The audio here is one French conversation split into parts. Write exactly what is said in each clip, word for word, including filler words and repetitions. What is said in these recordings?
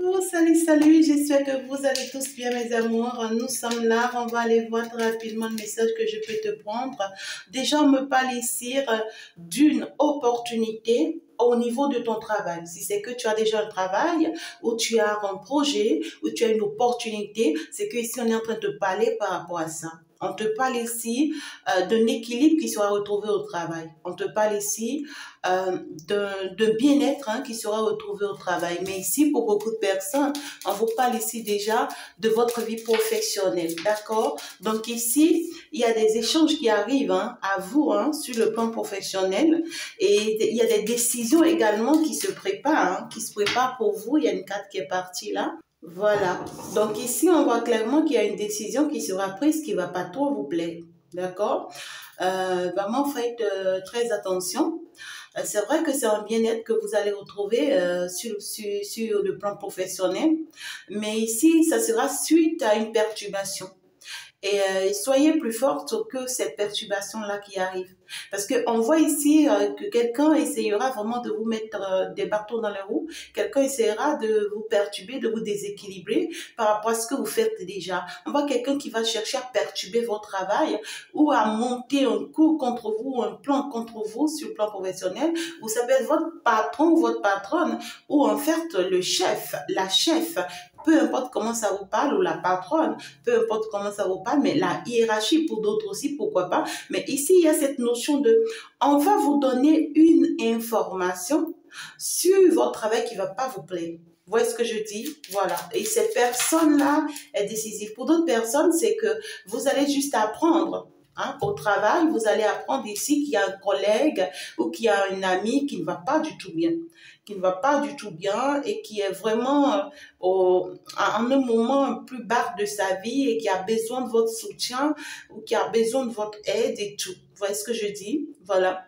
Coucou, salut, salut, j'espère que vous allez tous bien mes amours. Nous sommes là, on va aller voir très rapidement le message que je peux te prendre. Déjà, on me parle ici euh, d'une opportunité au niveau de ton travail. Si c'est que tu as déjà un travail, ou tu as un projet, ou tu as une opportunité, c'est que ici on est en train de te parler par rapport à ça. On te parle ici euh, d'un équilibre qui sera retrouvé au travail. On te parle ici euh, de, de bien-être hein, qui sera retrouvé au travail. Mais ici, pour beaucoup de personnes, on vous parle ici déjà de votre vie professionnelle. D'accord? Donc ici, il y a des échanges qui arrivent hein, à vous hein, sur le plan professionnel. Et il y a des décisions également qui se préparent, hein, qui se préparent pour vous. Il y a une carte qui est partie là. Voilà. Donc ici, on voit clairement qu'il y a une décision qui sera prise qui ne va pas trop vous plaire. D'accord? euh, Vraiment, faites euh, très attention. Euh, c'est vrai que c'est un bien-être que vous allez retrouver euh, sur, sur, sur le plan professionnel. Mais ici, ça sera suite à une perturbation. Et euh, soyez plus forte que cette perturbation-là qui arrive. Parce qu'on voit ici euh, que quelqu'un essayera vraiment de vous mettre euh, des bâtons dans les roues. Quelqu'un essaiera de vous perturber, de vous déséquilibrer par rapport à ce que vous faites déjà. On voit quelqu'un qui va chercher à perturber votre travail ou à monter un coup contre vous, un plan contre vous sur le plan professionnel. Ou ça peut être votre patron ou votre patronne ou en fait le chef, la chef. Peu importe comment ça vous parle, ou la patronne, peu importe comment ça vous parle, mais la hiérarchie pour d'autres aussi, pourquoi pas. Mais ici, il y a cette notion de, on va vous donner une information sur votre travail qui ne va pas vous plaire. Vous voyez ce que je dis? Voilà. Et cette personne-là est décisive. Pour d'autres personnes, c'est que vous allez juste apprendre. Hein, au travail, vous allez apprendre ici qu'il y a un collègue ou qu'il y a un ami qui ne va pas du tout bien, qui ne va pas du tout bien et qui est vraiment euh, au, en un moment plus bas de sa vie et qui a besoin de votre soutien ou qui a besoin de votre aide et tout. Vous voyez ce que je dis? Voilà.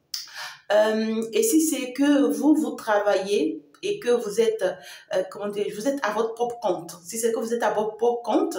Euh, et si c'est que vous, vous travaillez et que vous êtes, euh, comment dire, vous êtes à votre propre compte. Si c'est que vous êtes à votre propre compte,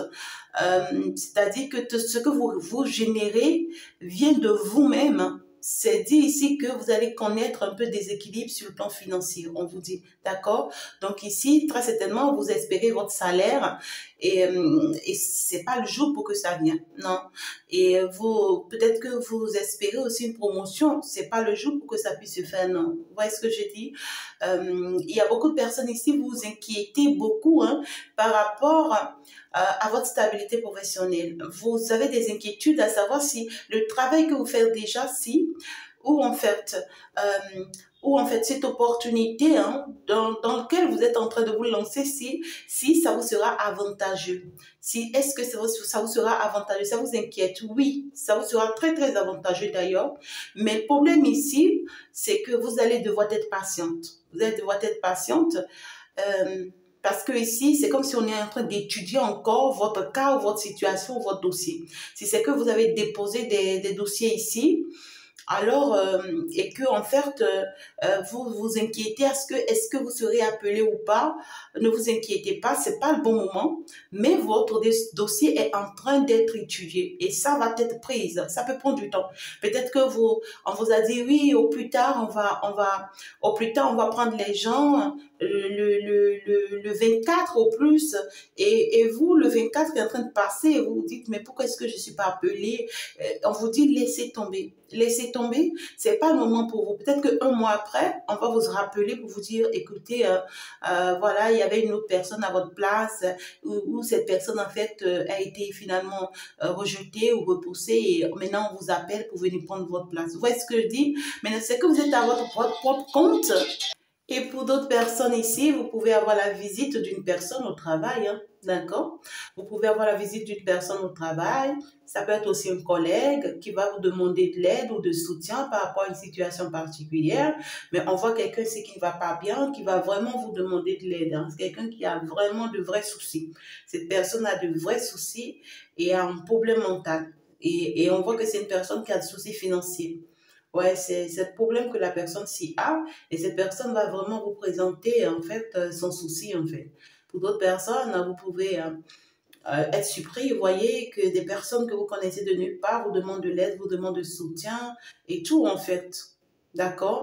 euh, c'est-à-dire que ce que vous, vous générez vient de vous-même. C'est dit ici que vous allez connaître un peu des équilibres sur le plan financier, on vous dit, d'accord? Donc ici, très certainement, vous espérez votre salaire et, euh, et c'est pas le jour pour que ça vienne, non. Et vous, peut-être que vous espérez aussi une promotion, c'est pas le jour pour que ça puisse se faire, non. Vous voyez ce que je dis? Euh, il y a beaucoup de personnes ici, vous vous inquiétez beaucoup hein, par rapport à, à votre stabilité professionnelle. Vous avez des inquiétudes à savoir si le travail que vous faites déjà, si, ou en fait, euh, ou en fait cette opportunité hein, dans, dans laquelle vous êtes en train de vous lancer, si, si ça vous sera avantageux. Si, est-ce que ça vous, ça vous sera avantageux? Ça vous inquiète? Oui, ça vous sera très très avantageux d'ailleurs. Mais le problème ici, c'est que vous allez devoir être patiente. Vous allez devoir être patiente. Euh, Parce que ici, c'est comme si on est en train d'étudier encore votre cas ou votre situation ou votre dossier. Si c'est que vous avez déposé des, des dossiers ici, alors, euh, et que en fait, euh, vous vous inquiétez à ce que, est-ce que vous serez appelé ou pas, ne vous inquiétez pas, c'est pas le bon moment, mais votre dossier est en train d'être étudié et ça va être prise, ça peut prendre du temps. Peut-être que vous, on vous a dit oui, au plus tard, on va, on va, au plus tard, on va prendre les gens le, le, le, le vingt-quatre au plus, et, et vous, le vingt-quatre est en train de passer, et vous vous dites, mais pourquoi est-ce que je ne suis pas appelée? On vous dit, laissez tomber. Laissez tomber, c'est pas le moment pour vous. Peut-être qu'un mois après, on va vous rappeler pour vous dire, écoutez, euh, euh, voilà, il y avait une autre personne à votre place, où, où cette personne, en fait, euh, a été finalement euh, rejetée ou repoussée, et maintenant, on vous appelle pour venir prendre votre place. Vous voyez ce que je dis? Maintenant, c'est que vous êtes à votre propre compte. Et pour d'autres personnes ici, vous pouvez avoir la visite d'une personne au travail, hein, d'accord? Vous pouvez avoir la visite d'une personne au travail. Ça peut être aussi un collègue qui va vous demander de l'aide ou de soutien par rapport à une situation particulière. Mais on voit quelqu'un ici qui ne va pas bien, qui va vraiment vous demander de l'aide. Hein. C'est quelqu'un qui a vraiment de vrais soucis. Cette personne a de vrais soucis et a un problème mental. Et, et on voit que c'est une personne qui a des soucis financiers. Ouais, c'est le problème que la personne s'y a et cette personne va vraiment vous présenter en fait euh, son souci en fait. Pour d'autres personnes, vous pouvez euh, euh, être surpris, vous voyez que des personnes que vous connaissez de nulle part vous demandent de l'aide, vous demandent de soutien et tout en fait. D'accord?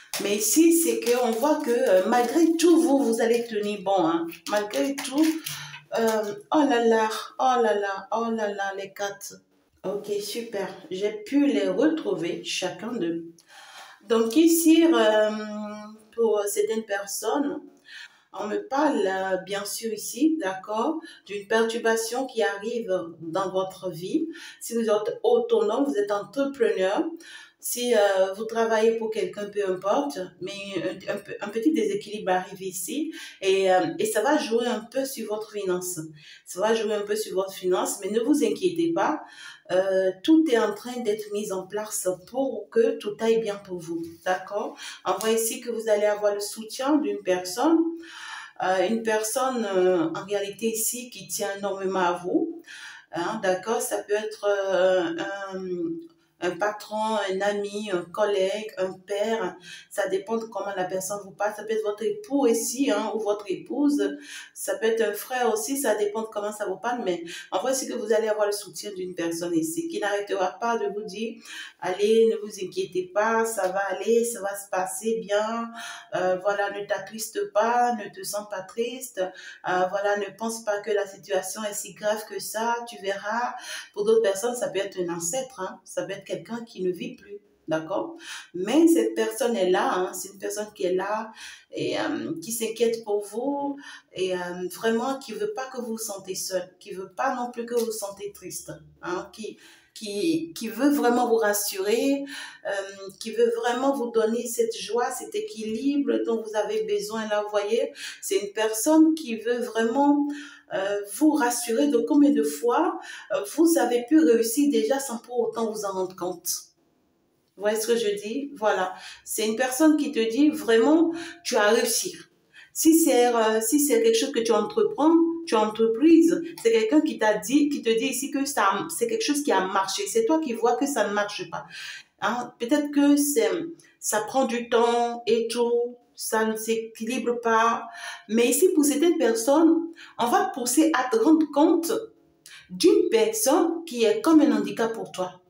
Mais ici, c'est qu'on voit que euh, malgré tout, vous, vous allez tenir bon. Hein. Malgré tout, euh, oh là là, oh là là, oh là là, les quatre. Ok, super. J'ai pu les retrouver, chacun d'eux. Donc ici, euh, pour certaines personnes, on me parle, euh, bien sûr ici, d'accord, d'une perturbation qui arrive dans votre vie. Si vous êtes autonome, vous êtes entrepreneur, si euh, vous travaillez pour quelqu'un, peu importe, mais un, un, un petit déséquilibre arrive ici et, euh, et ça va jouer un peu sur votre finance. Ça va jouer un peu sur votre finance, mais ne vous inquiétez pas. Euh, tout est en train d'être mis en place pour que tout aille bien pour vous, d'accord? On voit ici que vous allez avoir le soutien d'une personne, euh, une personne euh, en réalité ici qui tient énormément à vous, hein, d'accord? Ça peut être euh, un, un patron, un ami, un collègue, un père, ça dépend de comment la personne vous parle. Ça peut être votre époux ici, hein, ou votre épouse, ça peut être un frère aussi, ça dépend de comment ça vous parle, mais en vrai, c'est que vous allez avoir le soutien d'une personne ici qui n'arrêtera pas de vous dire, allez, ne vous inquiétez pas, ça va aller, ça va se passer bien, euh, voilà, ne t'attriste pas, ne te sens pas triste, euh, voilà, ne pense pas que la situation est si grave que ça, tu verras. Pour d'autres personnes, ça peut être un ancêtre, hein, ça peut être quelqu'un qui ne vit plus. D'accord? Mais cette personne est là, hein, c'est une personne qui est là et euh, qui s'inquiète pour vous et euh, vraiment qui veut pas que vous vous sentez seul, qui veut pas non plus que vous vous sentez triste, hein, qui, qui, qui veut vraiment vous rassurer, euh, qui veut vraiment vous donner cette joie, cet équilibre dont vous avez besoin. Là, vous voyez, c'est une personne qui veut vraiment euh, vous rassurer de combien de fois euh, vous avez pu réussir déjà sans pour autant vous en rendre compte. Vous voyez ce que je dis? Voilà. C'est une personne qui te dit vraiment, tu as réussi. Si c'est euh, si c'est quelque chose que tu entreprends, tu as entreprise, c'est quelqu'un qui t'a dit, qui te dit ici que ça, c'est quelque chose qui a marché. C'est toi qui vois que ça ne marche pas. Hein? Peut-être que c'est, ça prend du temps et tout, ça ne s'équilibre pas. Mais ici, pour certaines personnes, on va te pousser à te rendre compte d'une personne qui est comme un handicap pour toi.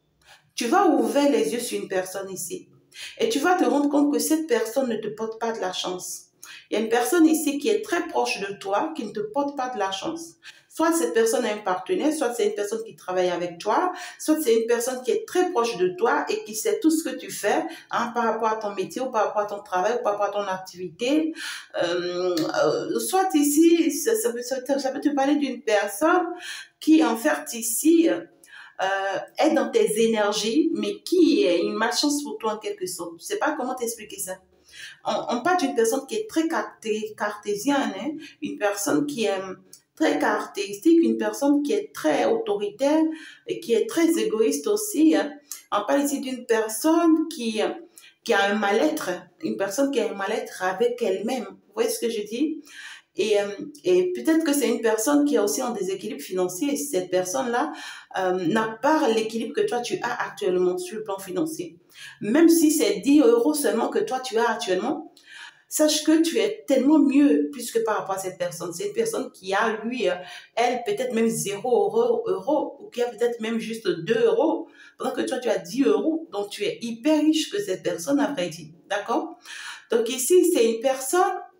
Tu vas ouvrir les yeux sur une personne ici et tu vas te rendre compte que cette personne ne te porte pas de la chance. Il y a une personne ici qui est très proche de toi, qui ne te porte pas de la chance. Soit cette personne a un partenaire, soit c'est une personne qui travaille avec toi, soit c'est une personne qui est très proche de toi et qui sait tout ce que tu fais, hein, par rapport à ton métier ou par rapport à ton travail ou par rapport à ton activité. Euh, euh, soit ici, ça, ça, peut, ça peut te parler d'une personne qui en fait ici euh, est dans tes énergies, mais qui est une malchance pour toi en quelque sorte. Je ne sais pas comment t'expliquer ça. On, on parle d'une personne qui est très carté, cartésienne, hein, une personne qui est très caractéristique, une personne qui est très autoritaire et qui est très égoïste aussi. Hein. On parle ici d'une personne qui, qui a un mal-être, une personne qui a un mal-être avec elle-même. Vous voyez ce que je dis? Et, euh, et peut-être que c'est une personne qui est aussi en déséquilibre financier et cette personne-là euh, n'a pas l'équilibre que toi tu as actuellement sur le plan financier. Même si c'est dix euros seulement que toi tu as actuellement, sache que tu es tellement mieux puisque par rapport à cette personne. C'est une personne qui a, lui, euh, elle, peut-être même zéro euro, euro ou qui a peut-être même juste deux euros, pendant que toi tu as dix euros. Donc tu es hyper riche que cette personne, à vrai dire. D'accord? Donc ici, c'est une personne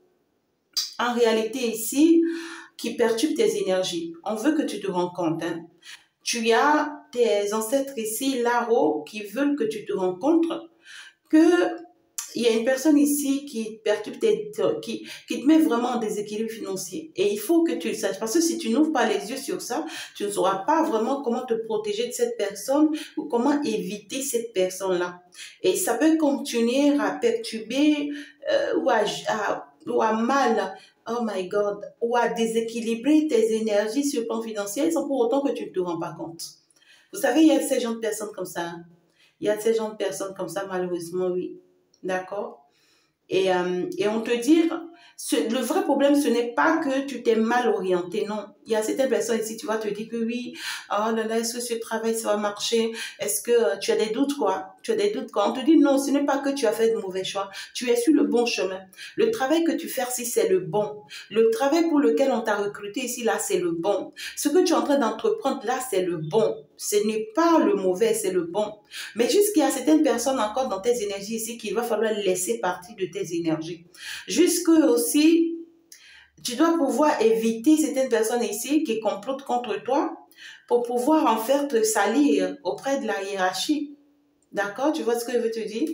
en réalité ici, qui perturbe tes énergies. On veut que tu te rends compte. Hein. Tu as tes ancêtres ici, là-haut, qui veulent que tu te rencontres, que il y a une personne ici qui perturbe tes, qui, qui te met vraiment en déséquilibre financier. Et il faut que tu le saches. Parce que si tu n'ouvres pas les yeux sur ça, tu ne sauras pas vraiment comment te protéger de cette personne ou comment éviter cette personne-là. Et ça peut continuer à perturber euh, ou, à, à, ou à mal, oh my God, ou à déséquilibrer tes énergies sur le plan financier sans pour autant que tu ne te rends pas compte. Vous savez, il y a ces gens de personnes comme ça. Hein? Il y a ces gens de personnes comme ça, malheureusement, oui. D'accord? Et, euh, et on te dit, ce, le vrai problème, ce n'est pas que tu t'es mal orienté, non. Il y a certaines personnes ici, tu vas te dire que oui, oh là là, est-ce que ce travail, ça va marcher? Est-ce que euh, tu as des doutes, quoi? Tu as des doutes, quoi? On te dit non, ce n'est pas que tu as fait de mauvais choix. Tu es sur le bon chemin. Le travail que tu fais ici, c'est le bon. Le travail pour lequel on t'a recruté ici, là, c'est le bon. Ce que tu es en train d'entreprendre, là, c'est le bon. ce n'est pas le mauvais, c'est le bon. Mais juste qu'il y a certaines personnes encore dans tes énergies ici qu'il va falloir laisser partir de tes énergies. Jusque aussi, tu dois pouvoir éviter certaines personnes ici qui complotent contre toi pour pouvoir en faire te salir auprès de la hiérarchie. D'accord? Tu vois ce que je veux te dire?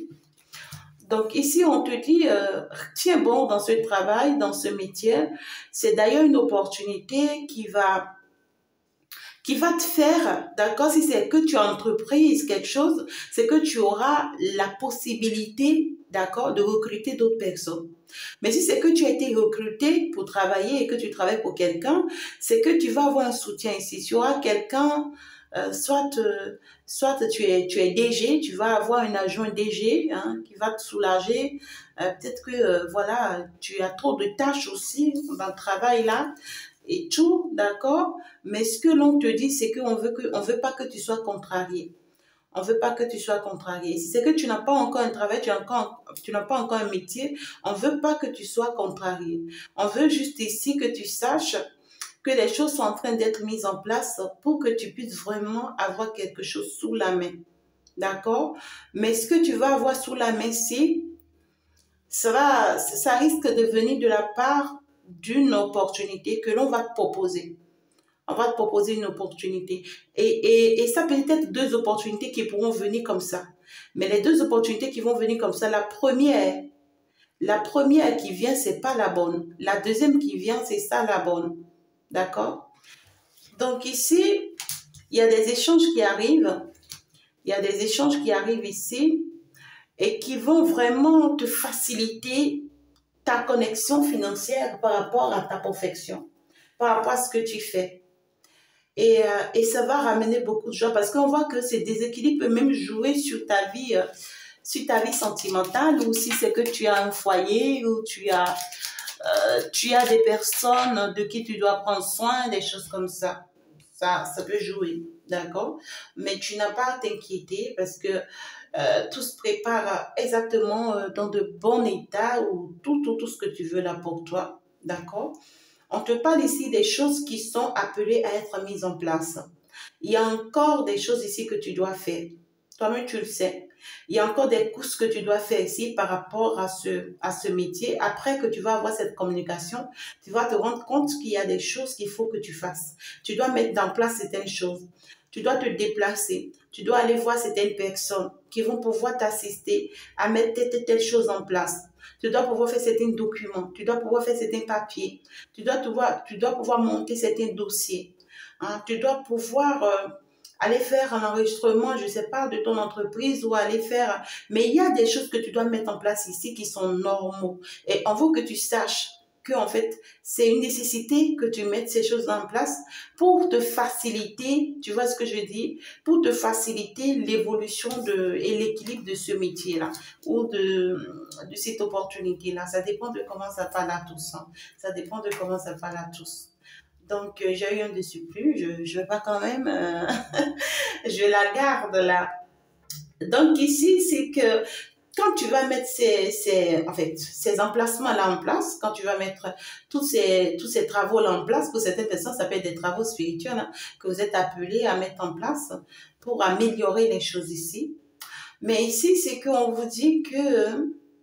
Donc ici, on te dit, euh, tiens bon dans ce travail, dans ce métier. C'est d'ailleurs une opportunité qui va, qui va te faire, d'accord, si c'est que tu entreprises quelque chose, c'est que tu auras la possibilité, d'accord, de recruter d'autres personnes. Mais si c'est que tu as été recruté pour travailler et que tu travailles pour quelqu'un, c'est que tu vas avoir un soutien ici. Tu auras quelqu'un... Euh, soit, euh, soit tu es, tu es D G, tu vas avoir un adjoint D G hein, qui va te soulager. Euh, Peut-être que euh, voilà, tu as trop de tâches aussi dans le travail là et tout, d'accord. Mais ce que l'on te dit, c'est qu'on veut que, on veut pas que tu sois contrarié. On veut pas que tu sois contrarié. Si c'est que tu n'as pas encore un travail, tu n'as encore, tu n'as pas encore un métier, on veut pas que tu sois contrarié. On veut juste ici que tu saches que les choses sont en train d'être mises en place pour que tu puisses vraiment avoir quelque chose sous la main. D'accord? Mais ce que tu vas avoir sous la main, c'est, ça, va, ça risque de venir de la part d'une opportunité que l'on va te proposer. On va te proposer une opportunité. Et, et, et ça peut être deux opportunités qui pourront venir comme ça. Mais les deux opportunités qui vont venir comme ça, la première, la première qui vient, c'est pas la bonne. La deuxième qui vient, c'est ça la bonne. D'accord? Donc ici, il y a des échanges qui arrivent. Il y a des échanges qui arrivent ici et qui vont vraiment te faciliter ta connexion financière par rapport à ta perfection, par rapport à ce que tu fais. Et, euh, et ça va ramener beaucoup de joie parce qu'on voit que ces déséquilibres peuvent même jouer sur ta vie, euh, sur ta vie sentimentale ou si c'est que tu as un foyer ou tu as... Euh, tu as des personnes de qui tu dois prendre soin, des choses comme ça. Ça, ça peut jouer, d'accord? Mais tu n'as pas à t'inquiéter parce que euh, tout se prépare exactement euh, dans de bons états ou tout, tout, tout ce que tu veux là pour toi, d'accord? On te parle ici des choses qui sont appelées à être mises en place. Il y a encore des choses ici que tu dois faire. Toi-même, tu le sais. Il y a encore des courses que tu dois faire ici par rapport à ce, à ce métier. Après que tu vas avoir cette communication, tu vas te rendre compte qu'il y a des choses qu'il faut que tu fasses. Tu dois mettre en place certaines choses. Tu dois te déplacer. Tu dois aller voir certaines personnes qui vont pouvoir t'assister à mettre telle, telle, telle chose en place. Tu dois pouvoir faire certains documents. Tu dois pouvoir faire certains papiers. Tu dois pouvoir, tu dois pouvoir monter certains dossiers. Hein, tu dois pouvoir... Euh, aller faire un enregistrement, je ne sais pas, de ton entreprise ou aller faire... Mais il y a des choses que tu dois mettre en place ici qui sont normaux. Et on veut que tu saches que, en fait, c'est une nécessité que tu mettes ces choses en place pour te faciliter, tu vois ce que je dis, pour te faciliter l'évolution de, et l'équilibre de ce métier-là ou de, de cette opportunité-là. Ça dépend de comment ça parle à tous. Hein. Ça dépend de comment ça parle à tous. Donc, euh, j'ai eu un de surplus, je, je vais pas quand même, euh, je la garde là. Donc, ici, c'est que quand tu vas mettre ces, ces, en fait, ces emplacements-là en place, quand tu vas mettre tous ces, tous ces travaux-là en place, pour certaines personnes, ça peut être des travaux spirituels hein, que vous êtes appelés à mettre en place pour améliorer les choses ici. Mais ici, c'est qu'on vous dit que,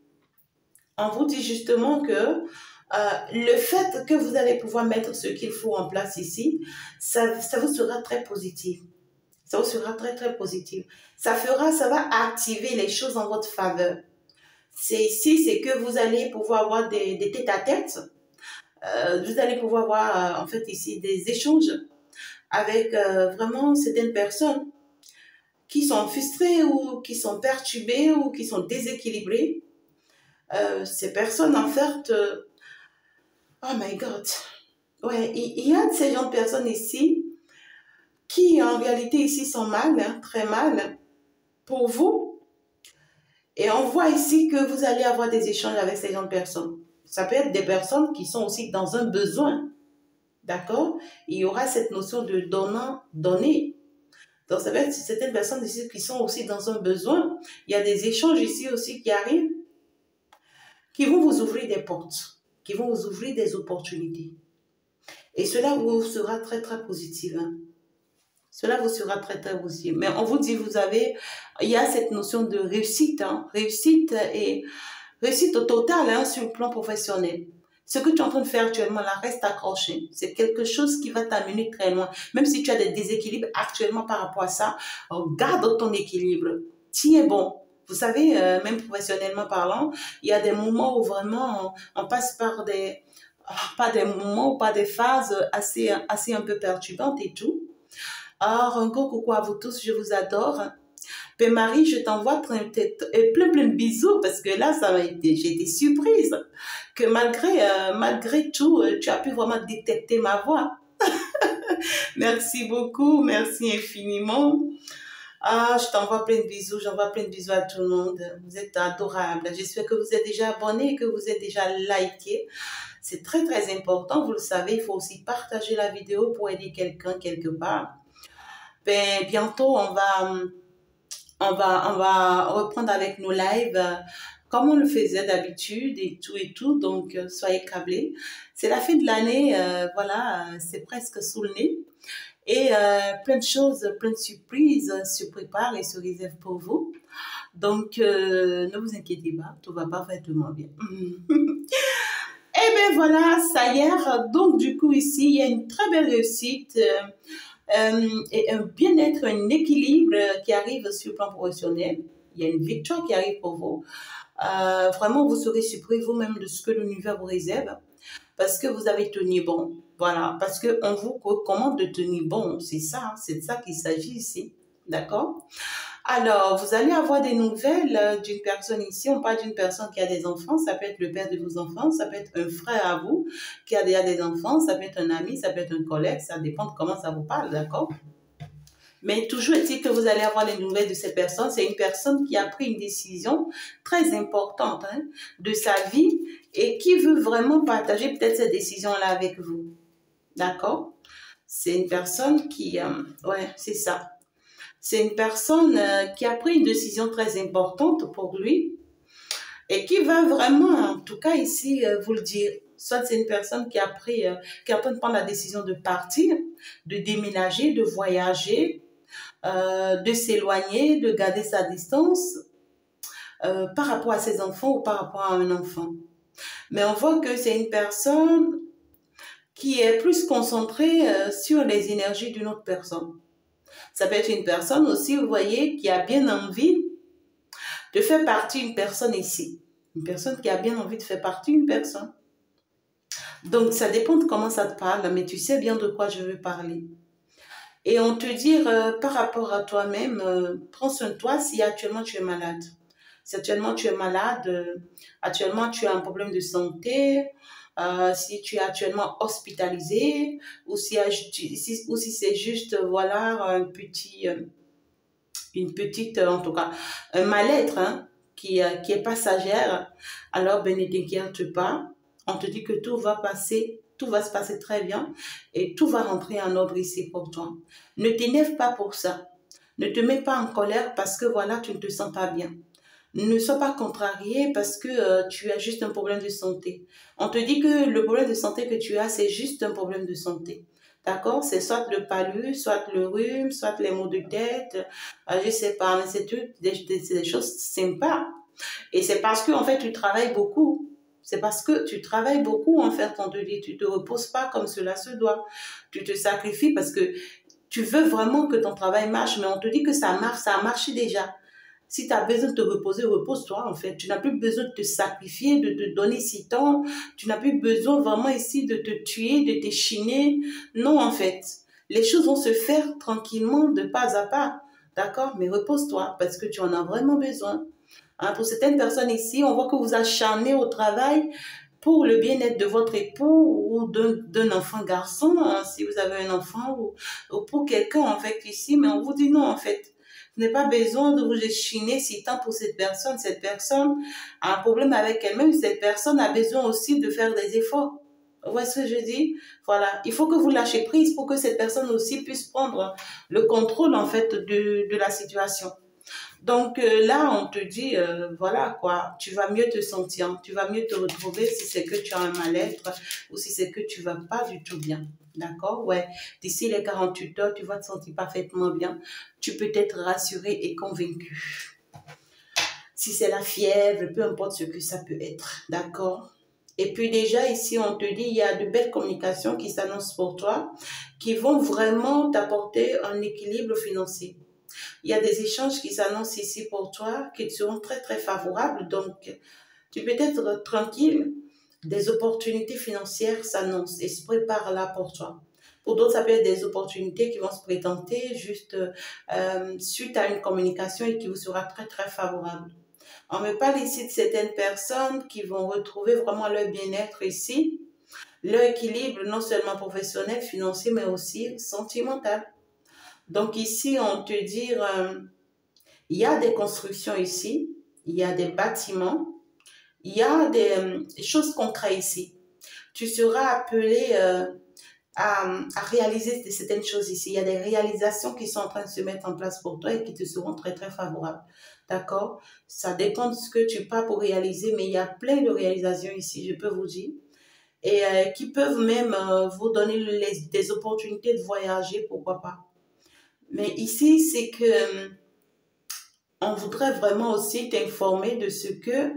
on vous dit justement que Euh, le fait que vous allez pouvoir mettre ce qu'il faut en place ici, ça, ça vous sera très positif. Ça vous sera très, très positif. Ça fera, ça va activer les choses en votre faveur. C'est ici, c'est que vous allez pouvoir avoir des, des tête-à-tête. Euh, vous allez pouvoir avoir, euh, en fait, ici, des échanges avec euh, vraiment certaines personnes qui sont frustrées ou qui sont perturbées ou qui sont déséquilibrées. Euh, ces personnes, en fait, euh, oh my God. Ouais, il y a de ces gens de personnes ici qui, en réalité, ici, sont mal, hein, très mal pour vous. Et on voit ici que vous allez avoir des échanges avec ces gens de personnes. Ça peut être des personnes qui sont aussi dans un besoin. D'accord? Il y aura cette notion de donnant-donner. Donc, ça peut être certaines personnes ici qui sont aussi dans un besoin. Il y a des échanges ici aussi qui arrivent, qui vont vous ouvrir des portes, qui vont vous ouvrir des opportunités. Et cela vous sera très, très positif. Hein. Cela vous sera très très aussi. Mais on vous dit, vous avez, il y a cette notion de réussite, hein, réussite et réussite au total hein, sur le plan professionnel. Ce que tu es en train de faire actuellement là, reste accroché. C'est quelque chose qui va t'amener très loin. Même si tu as des déséquilibres actuellement par rapport à ça, garde ton équilibre. Tiens bon. Vous savez, euh, même professionnellement parlant, il y a des moments où vraiment on, on passe par des, pas des moments ou pas des phases assez, assez un peu perturbantes et tout. Alors, un gros coucou à vous tous, je vous adore. Père Marie, je t'envoie plein, plein, plein de bisous parce que là, ça m'a été, j'ai été surprise que malgré, euh, malgré tout, tu as pu vraiment détecter ma voix. Merci beaucoup, merci infiniment. Ah, je t'envoie plein de bisous, j'envoie plein de bisous à tout le monde. Vous êtes adorables. J'espère que vous êtes déjà abonnés et que vous êtes déjà likés. C'est très, très important. Vous le savez, il faut aussi partager la vidéo pour aider quelqu'un quelque part. Ben, bientôt, on va, on, va, on va reprendre avec nos lives comme on le faisait d'habitude et tout et tout. Donc, euh, soyez câblés. C'est la fin de l'année. Euh, voilà, c'est presque sous le nez. Et euh, plein de choses, plein de surprises se préparent et se réservent pour vous. Donc, euh, ne vous inquiétez pas, tout va parfaitement bien. Et bien voilà, ça y est. Donc, du coup, ici, il y a une très belle réussite euh, euh, et un bien-être, un équilibre qui arrive sur le plan professionnel. Il y a une victoire qui arrive pour vous. Euh, vraiment, vous serez surpris vous-même de ce que l'univers vous réserve parce que vous avez tenu bon. Voilà, parce qu'on vous recommande de tenir bon, c'est ça, c'est de ça qu'il s'agit ici, d'accord? Alors, vous allez avoir des nouvelles d'une personne ici, on parle d'une personne qui a des enfants, ça peut être le père de vos enfants, ça peut être un frère à vous qui a déjà des enfants, ça peut être un ami, ça peut être un collègue, ça dépend de comment ça vous parle, d'accord? Mais toujours est-il que vous allez avoir les nouvelles de cette personne. C'est une personne qui a pris une décision très importante hein, de sa vie et qui veut vraiment partager peut-être cette décision-là avec vous. D'accord? C'est une personne qui... Euh, ouais, c'est ça. C'est une personne euh, qui a pris une décision très importante pour lui et qui va vraiment, en tout cas ici, euh, vous le dire. Soit c'est une personne qui a pris, euh, qui est en train de prendre la décision de partir, de déménager, de voyager, Euh, de s'éloigner, de garder sa distance euh, par rapport à ses enfants ou par rapport à un enfant. Mais on voit que c'est une personne qui est plus concentrée euh, sur les énergies d'une autre personne. Ça peut être une personne aussi, vous voyez, qui a bien envie de faire partie d'une personne ici. Une personne qui a bien envie de faire partie d'une personne. Donc, ça dépend de comment ça te parle, mais tu sais bien de quoi je veux parler. Et on te dit euh, par rapport à toi-même, euh, prends soin de toi si actuellement tu es malade. Si actuellement tu es malade, euh, actuellement tu as un problème de santé, euh, si tu es actuellement hospitalisé, ou si, si, ou si c'est juste, euh, voilà, un petit, euh, une petite, euh, en tout cas, un mal-être hein, qui, euh, qui est passagère, alors ben, ne t'inquiète pas. On te dit que tout va passer. Tout va se passer très bien et tout va rentrer en ordre ici pour toi. Ne t'énerve pas pour ça. Ne te mets pas en colère parce que voilà, tu ne te sens pas bien. Ne sois pas contrarié parce que euh, tu as juste un problème de santé. On te dit que le problème de santé que tu as, c'est juste un problème de santé. D'accord? C'est soit le palu, soit le rhume, soit les maux de tête. Euh, je sais pas, mais c'est des, des, des choses sympas. Et c'est parce que en fait, tu travailles beaucoup. C'est parce que tu travailles beaucoup, en fait, on te dit, tu ne te reposes pas comme cela se doit. Tu te sacrifies parce que tu veux vraiment que ton travail marche, mais on te dit que ça marche, ça a marché déjà. Si tu as besoin de te reposer, repose-toi, en fait. Tu n'as plus besoin de te sacrifier, de te donner si temps. Tu n'as plus besoin vraiment ici de te tuer, de t'échiner. Non, en fait. Les choses vont se faire tranquillement, de pas à pas. D'accord? Mais repose-toi parce que tu en as vraiment besoin. Hein, pour certaines personnes ici, on voit que vous acharnez au travail pour le bien-être de votre époux ou d'un enfant garçon, hein, si vous avez un enfant, ou, ou pour quelqu'un en fait ici, mais on vous dit non en fait. Vous n'avez pas besoin de vous échiner si tant pour cette personne. Cette personne a un problème avec elle-même. Cette personne a besoin aussi de faire des efforts. Vous voyez ce que je dis? Voilà. Il faut que vous lâchez prise pour que cette personne aussi puisse prendre le contrôle en fait de, de la situation. Donc euh, là, on te dit, euh, voilà quoi, tu vas mieux te sentir, tu vas mieux te retrouver si c'est que tu as un mal-être ou si c'est que tu vas pas du tout bien. D'accord? Ouais. D'ici les quarante-huit heures, tu vas te sentir parfaitement bien. Tu peux être rassuré et convaincu. Si c'est la fièvre, peu importe ce que ça peut être. D'accord? Et puis déjà ici, on te dit, il y a de belles communications qui s'annoncent pour toi, qui vont vraiment t'apporter un équilibre financier. Il y a des échanges qui s'annoncent ici pour toi, qui seront très très favorables. Donc, tu peux être tranquille. Des opportunités financières s'annoncent et se préparent là pour toi. Pour d'autres, ça peut être des opportunités qui vont se présenter juste euh, suite à une communication et qui vous sera très très favorable. On me parle ici de certaines personnes qui vont retrouver vraiment leur bien-être ici, leur équilibre non seulement professionnel, financier, mais aussi sentimental. Donc ici, on te dit, euh, il y a des constructions ici, il y a des bâtiments, il y a des, euh, des choses concrètes ici. Tu seras appelé euh, à, à réaliser certaines choses ici. Il y a des réalisations qui sont en train de se mettre en place pour toi et qui te seront très, très favorables. D'accord? Ça dépend de ce que tu pars pour réaliser, mais il y a plein de réalisations ici, je peux vous dire. Et euh, qui peuvent même euh, vous donner les, des opportunités de voyager, pourquoi pas. Mais ici, c'est que euh, on voudrait vraiment aussi t'informer de ce que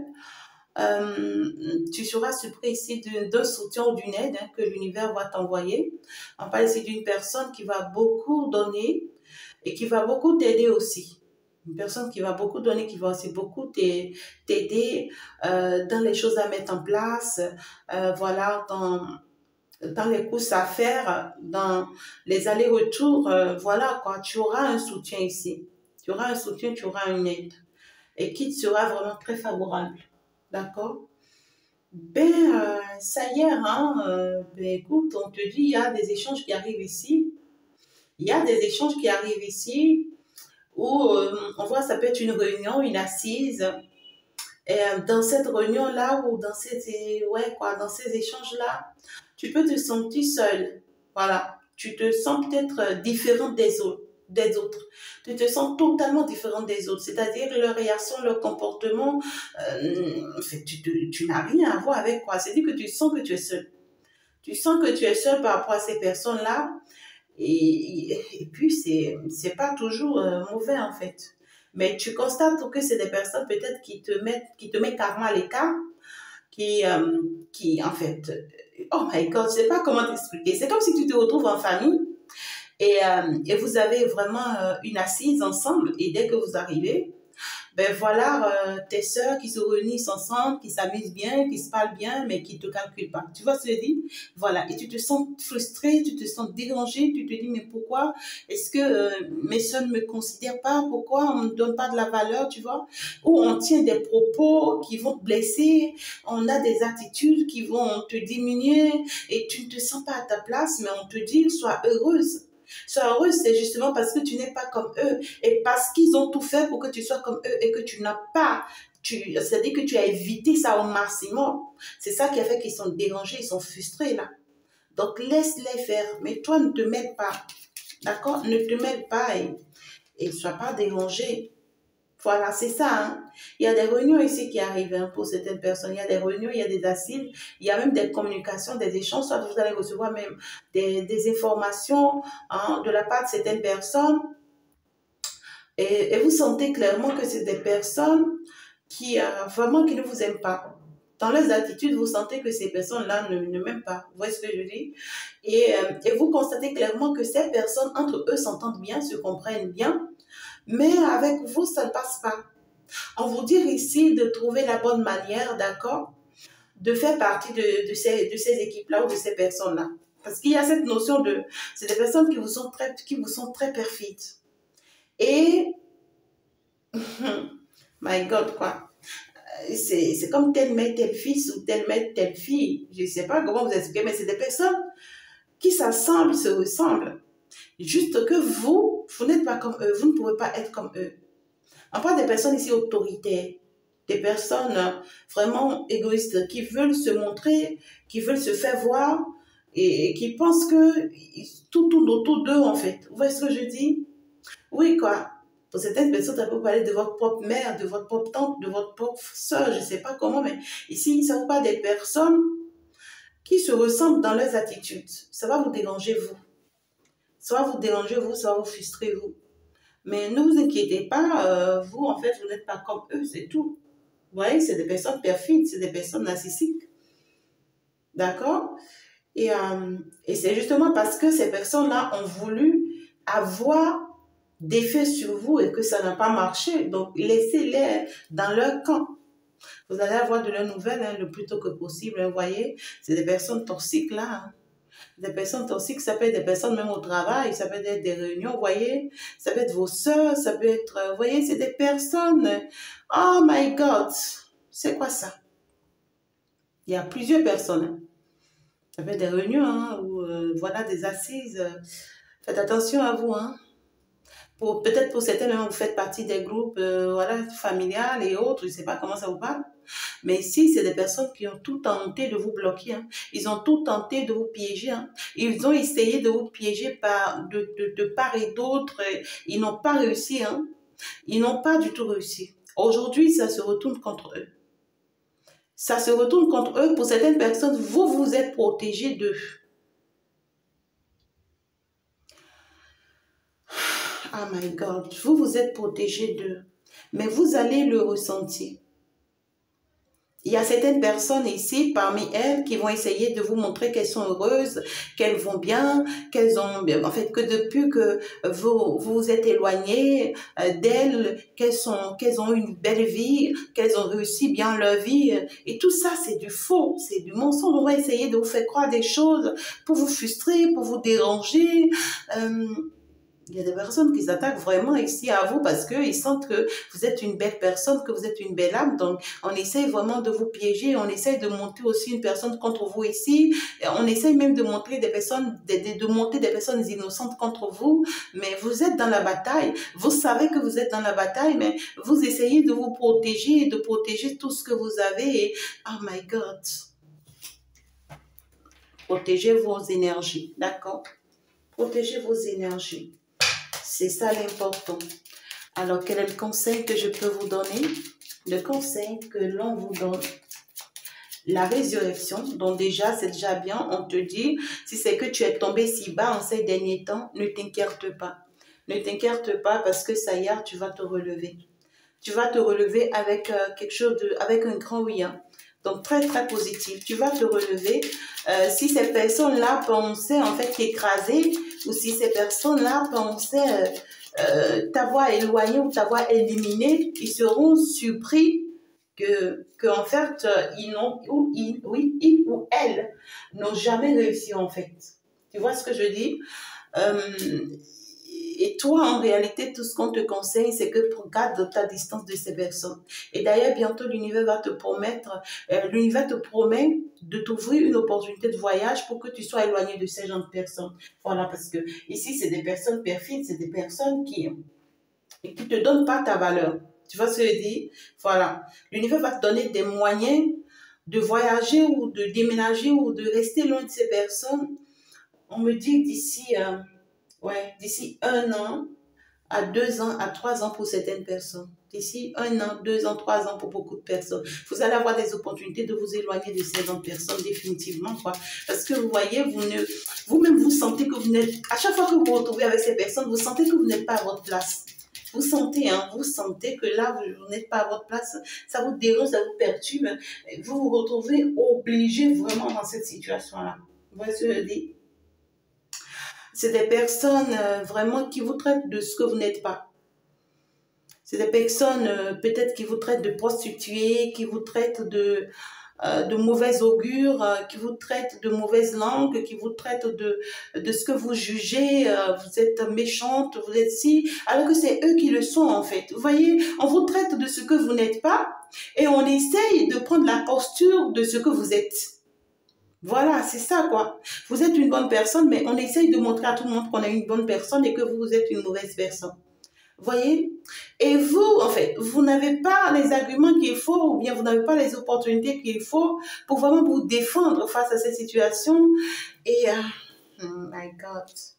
euh, tu seras surpris ici d'un soutien ou d'une aide hein, que l'univers va t'envoyer. On parle ici d'une personne qui va beaucoup donner et qui va beaucoup t'aider aussi. Une personne qui va beaucoup donner, qui va aussi beaucoup t'aider euh, dans les choses à mettre en place, euh, voilà, dans, dans les courses à faire, dans les allers-retours, euh, voilà quoi, tu auras un soutien ici. Tu auras un soutien, tu auras une aide et qui te sera vraiment très favorable. D'accord? Ben, euh, ça y est, hein, euh, ben écoute, on te dit, il y a des échanges qui arrivent ici. Il y a des échanges qui arrivent ici où euh, on voit ça peut être une réunion, une assise. Et euh, dans cette réunion-là ou dans ces, ouais, quoi, dans ces échanges-là, tu peux te sentir seul. Voilà. Tu te sens peut-être différent des autres. des autres. Tu te sens totalement différent des autres. C'est-à-dire leur réaction, leur comportement, euh, tu, tu, tu n'as rien à voir avec quoi. C'est-à-dire que tu sens que tu es seul. Tu sens que tu es seul par rapport à ces personnes-là. Et, et, et puis, c'est c'est pas toujours euh, mauvais en fait. Mais tu constates que c'est des personnes peut-être qui te mettent, qui te mettent carrément à l'écart, qui, euh, qui en fait, oh my God, je sais pas comment t'expliquer. C'est comme si tu te retrouves en famille et, euh, et vous avez vraiment euh, une assise ensemble et dès que vous arrivez, ben voilà, euh, tes sœurs qui se réunissent ensemble, qui s'amusent bien, qui se parlent bien, mais qui ne te calculent pas. Tu vois ce que je dis? Voilà. Et tu te sens frustré, tu te sens dérangé, tu te dis, mais pourquoi est-ce que euh, mes sœurs ne me considèrent pas? Pourquoi on ne me donne pas de la valeur, tu vois? Ou on tient des propos qui vont te blesser, on a des attitudes qui vont te diminuer et tu ne te sens pas à ta place, mais on te dit, sois heureuse. Sois heureuse, c'est justement parce que tu n'es pas comme eux et parce qu'ils ont tout fait pour que tu sois comme eux et que tu n'as pas, c'est-à-dire que tu as évité ça au maximum. C'est ça qui a fait qu'ils sont dérangés, ils sont frustrés là. Donc laisse-les faire, mais toi ne te mêle pas, d'accord? Ne te mêle pas et ne sois pas dérangé. Voilà, c'est ça. Hein? Il y a des réunions ici qui arrivent hein, pour certaines personnes. Il y a des réunions, il y a des assises, il y a même des communications, des échanges. Soit vous allez recevoir même des, des informations hein, de la part de certaines personnes. Et, et vous sentez clairement que c'est des personnes qui, euh, vraiment, qui ne vous aiment pas. Dans leurs attitudes, vous sentez que ces personnes-là ne, ne m'aiment pas. Vous voyez ce que je dis? Et, euh, et vous constatez clairement que ces personnes, entre eux, s'entendent bien, se comprennent bien. Mais avec vous, ça ne passe pas. On vous dit ici de trouver la bonne manière, d'accord, de faire partie de, de ces, de ces équipes-là ou de ces personnes-là. Parce qu'il y a cette notion de... C'est des personnes qui vous sont très, qui vous sont très perfides. Et... my God, quoi. C'est comme tel mère, tel fils ou tel mère, telle fille. Je ne sais pas comment vous expliquer, mais c'est des personnes qui s'assemblent, se ressemblent. Juste que vous, vous n'êtes pas comme eux, vous ne pouvez pas être comme eux. On parle des personnes ici autoritaires, des personnes vraiment égoïstes qui veulent se montrer, qui veulent se faire voir et qui pensent que tout tourne autour d'eux en fait. Vous voyez ce que je dis? Oui quoi. Pour certaines personnes, ça peut parler de votre propre mère, de votre propre tante, de votre propre soeur, je ne sais pas comment, mais ici, il ne sont pas des personnes qui se ressemblent dans leurs attitudes. Ça va vous déranger, vous. Ça va vous déranger, vous, ça va vous frustrer, vous. Mais ne vous inquiétez pas, euh, vous, en fait, vous n'êtes pas comme eux, c'est tout. Vous voyez, c'est des personnes perfides, c'est des personnes narcissiques. D'accord? Et, euh, et c'est justement parce que ces personnes-là ont voulu avoir des faits sur vous et que ça n'a pas marché. Donc, laissez-les dans leur camp. Vous allez avoir de leurs nouvelles hein, le plus tôt que possible. Hein, vous voyez, c'est des personnes toxiques là. Hein. Des personnes toxiques, ça peut être des personnes même au travail, ça peut être des réunions, vous voyez. Ça peut être vos soeurs, ça peut être, vous voyez, c'est des personnes. Oh my God, c'est quoi ça? Il y a plusieurs personnes. Hein. Ça peut être des réunions, hein, ou euh, voilà, des assises. Faites attention à vous, hein. Peut-être pour certains, même, vous faites partie des groupes euh, voilà, familiales et autres, je ne sais pas comment ça vous parle. Mais ici, c'est des personnes qui ont tout tenté de vous bloquer. Hein. Ils ont tout tenté de vous piéger. Hein. Ils ont essayé de vous piéger par, de, de, de part et d'autre. Ils n'ont pas réussi. Hein. Ils n'ont pas du tout réussi. Aujourd'hui, ça se retourne contre eux. Ça se retourne contre eux. Pour certaines personnes, vous, vous êtes protégés d'eux. Oh my God, vous, vous êtes protégés d'eux. Mais vous allez le ressentir. Il y a certaines personnes ici, parmi elles, qui vont essayer de vous montrer qu'elles sont heureuses, qu'elles vont bien, qu'elles ont, en fait, que depuis que vous vous êtes éloignés d'elles, qu'elles sont, qu'elles ont une belle vie, qu'elles ont réussi bien leur vie. Et tout ça, c'est du faux, c'est du mensonge. On va essayer de vous faire croire des choses pour vous frustrer, pour vous déranger. Euh, Il y a des personnes qui s'attaquent vraiment ici à vous parce qu'ils sentent que vous êtes une belle personne, que vous êtes une belle âme. Donc, on essaye vraiment de vous piéger. On essaye de monter aussi une personne contre vous ici. On essaye même de montrer des personnes, de, de, de monter des personnes innocentes contre vous. Mais vous êtes dans la bataille. Vous savez que vous êtes dans la bataille, mais vous essayez de vous protéger, de protéger tout ce que vous avez. Et, oh my God. Protégez vos énergies, d'accord? Protégez vos énergies. C'est ça l'important. Alors, quel est le conseil que je peux vous donner? Le conseil que l'on vous donne, la résurrection. Donc déjà, c'est déjà bien. On te dit, si c'est que tu es tombé si bas en ces derniers temps, ne t'inquiète pas. Ne t'inquiète pas parce que ça y est, tu vas te relever. Tu vas te relever avec euh, quelque chose de, avec un grand oui. Hein. Donc, très, très positif. Tu vas te relever. Euh, si ces personnes-là pensaient, en fait, t'écraser, ou si ces personnes-là pensaient euh, euh, t'avoir éloigné ou t'avoir éliminé, ils seront surpris que, que en fait, ils n'ont, ou ils, oui, ils ou elles n'ont jamais réussi, en fait. Tu vois ce que je dis? euh, Et toi, en réalité, tout ce qu'on te conseille, c'est que garde ta distance de ces personnes. Et d'ailleurs, bientôt, l'univers va te promettre, euh, l'univers te promet de t'ouvrir une opportunité de voyage pour que tu sois éloigné de ces gens de personnes. Voilà, parce que ici, c'est des personnes perfides, c'est des personnes qui ne te donnent pas ta valeur. Tu vois ce que je dis? Voilà. L'univers va te donner des moyens de voyager ou de déménager ou de rester loin de ces personnes. On me dit d'ici... Euh, Ouais, d'ici un an à deux ans, à trois ans pour certaines personnes. D'ici un an, deux ans, trois ans pour beaucoup de personnes. Vous allez avoir des opportunités de vous éloigner de ces personnes définitivement, quoi. Parce que vous voyez, vous ne, vous-même vous sentez que vous n'êtes, à chaque fois que vous vous retrouvez avec ces personnes, vous sentez que vous n'êtes pas à votre place. Vous sentez, hein, vous sentez que là, vous n'êtes pas à votre place, ça vous dérange, ça vous perturbe. Vous vous retrouvez obligé vraiment dans cette situation-là. Vous voyez ce que je dis? C'est des personnes euh, vraiment qui vous traitent de ce que vous n'êtes pas. C'est des personnes euh, peut-être qui vous traitent de prostituées, qui vous traitent de, euh, de mauvais augure, euh, qui vous traitent de mauvaise langue, qui vous traitent de, de ce que vous jugez, euh, vous êtes méchante, vous êtes si, alors que c'est eux qui le sont en fait. Vous voyez, on vous traite de ce que vous n'êtes pas et on essaye de prendre la posture de ce que vous êtes. Voilà, c'est ça quoi. Vous êtes une bonne personne, mais on essaye de montrer à tout le monde qu'on est une bonne personne et que vous, vous êtes une mauvaise personne. Voyez? Et vous, en fait, vous n'avez pas les arguments qu'il faut ou bien vous n'avez pas les opportunités qu'il faut pour vraiment vous défendre face à cette situation. Et, euh, oh my God,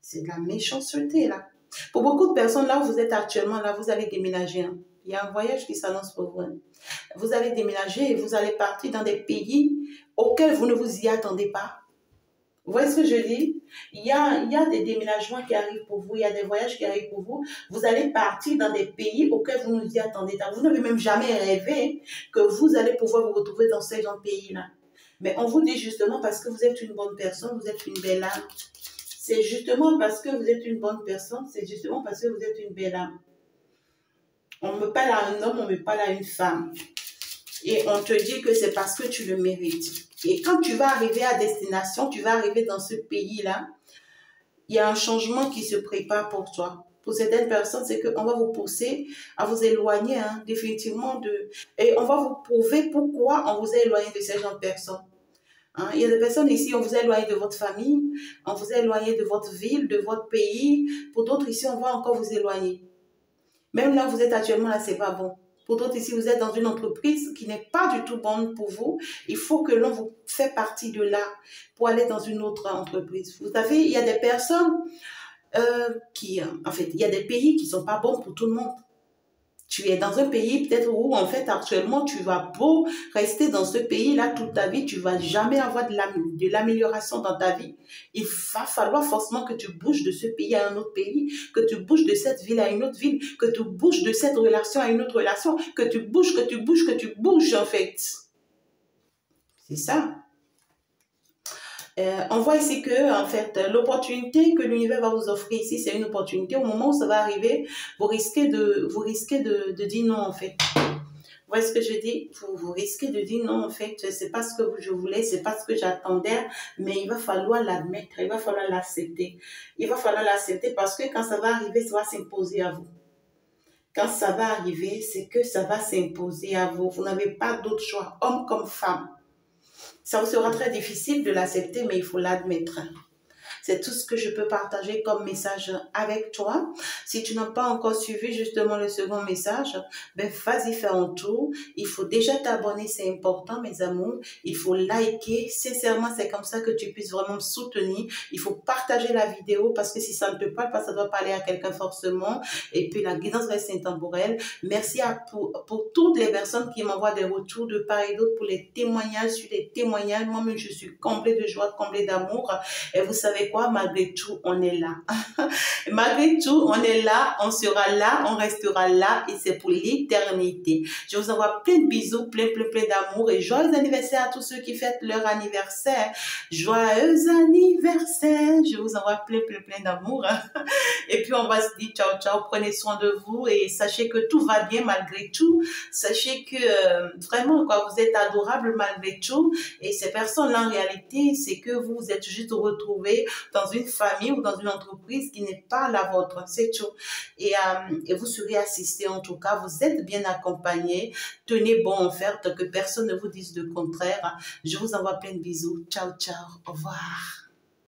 C'est de la méchanceté, là. Pour beaucoup de personnes, là où vous êtes actuellement, là, vous allez déménager. Hein. Il y a un voyage qui s'annonce pour vous. Hein. Vous allez déménager et vous allez partir dans des pays auxquels vous ne vous y attendez pas. Vous voyez ce que je dis? Il y a, il y a des déménagements qui arrivent pour vous, il y a des voyages qui arrivent pour vous. Vous allez partir dans des pays auxquels vous ne vous y attendez pas. Vous n'avez même jamais rêvé que vous allez pouvoir vous retrouver dans ces gens de pays-là. Mais on vous dit justement parce que vous êtes une bonne personne, vous êtes une belle âme. C'est justement parce que vous êtes une bonne personne, c'est justement parce que vous êtes une belle âme. On me parle à un homme, on me parle à une femme. Et on te dit que c'est parce que tu le mérites. Et quand tu vas arriver à destination, tu vas arriver dans ce pays-là, il y a un changement qui se prépare pour toi. Pour certaines personnes, c'est qu'on va vous pousser à vous éloigner hein, définitivement de... Et on va vous prouver pourquoi on vous a éloigné de ces gens de personnes. Hein, il y a des personnes ici, on vous a éloigné de votre famille, on vous a éloigné de votre ville, de votre pays. Pour d'autres ici, on va encore vous éloigner. Même là où vous êtes actuellement, là, c'est pas bon. Pour d'autres ici, vous êtes dans une entreprise qui n'est pas du tout bonne pour vous. Il faut que l'on vous fait partie de là pour aller dans une autre entreprise. Vous savez, il y a des personnes euh, qui... En fait, il y a des pays qui ne sont pas bons pour tout le monde. Tu es dans un pays peut-être où, en fait, actuellement, tu vas beau rester dans ce pays-là toute ta vie, tu ne vas jamais avoir de l'amélioration dans ta vie. Il va falloir forcément que tu bouges de ce pays à un autre pays, que tu bouges de cette ville à une autre ville, que tu bouges de cette relation à une autre relation, que tu bouges, que tu bouges, que tu bouges, en fait. C'est ça. Euh, on voit ici que, en fait, l'opportunité que l'univers va vous offrir ici, c'est une opportunité. Au moment où ça va arriver, vous risquez de, vous risquez de, de dire non, en fait. Vous voyez ce que je dis? Vous, vous risquez de dire non, en fait, c'est pas ce que je voulais, c'est pas ce que j'attendais, mais il va falloir l'admettre, il va falloir l'accepter. Il va falloir l'accepter parce que quand ça va arriver, ça va s'imposer à vous. Quand ça va arriver, c'est que ça va s'imposer à vous. Vous n'avez pas d'autre choix, homme comme femme. Ça vous sera très difficile de l'accepter, mais il faut l'admettre. C'est tout ce que je peux partager comme message avec toi. Si tu n'as pas encore suivi justement le second message, ben vas-y faire un tour. Il faut déjà t'abonner, c'est important mes amours. Il faut liker. Sincèrement, c'est comme ça que tu puisses vraiment me soutenir. Il faut partager la vidéo parce que si ça ne te parle pas, ça doit parler à quelqu'un forcément. Et puis la guidance reste intemporelle. Merci à, pour, pour toutes les personnes qui m'envoient des retours de part et d'autre pour les témoignages sur les témoignages. Moi-même, je suis comblée de joie, comblée d'amour. Et vous savez quoi? Malgré tout, on est là. Malgré tout, on est là, on sera là, on restera là et c'est pour l'éternité. Je vous envoie plein de bisous, plein, plein, plein d'amour et joyeux anniversaire à tous ceux qui fêtent leur anniversaire. Joyeux anniversaire. Je vous envoie plein, plein, plein d'amour. Et puis, on va se dire ciao, ciao. Prenez soin de vous et sachez que tout va bien malgré tout. Sachez que euh, vraiment, quoi, vous êtes adorables malgré tout. Et ces personnes-là, en réalité, c'est que vous vous êtes juste retrouvés dans une famille ou dans une entreprise qui n'est pas la vôtre, c'est tout. Et, euh, et vous serez assisté en tout cas, vous êtes bien accompagné. Tenez bon en fait, que personne ne vous dise le contraire. Je vous envoie plein de bisous. Ciao, ciao. Au revoir.